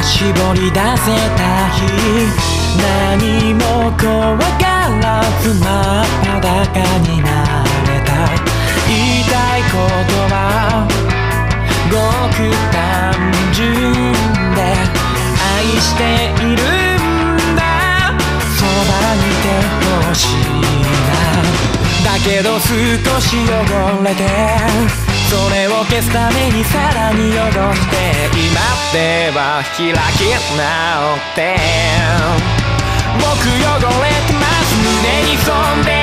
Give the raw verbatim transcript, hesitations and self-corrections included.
絞り出せた日、何も怖がらず真っ裸になれた。言いたいことはごく単純で、愛しているんだ、そばにいてほしいな。だけど少し汚れて、それを消すためにさらに汚して、今では開き直って、僕汚れてます、胸に潜んで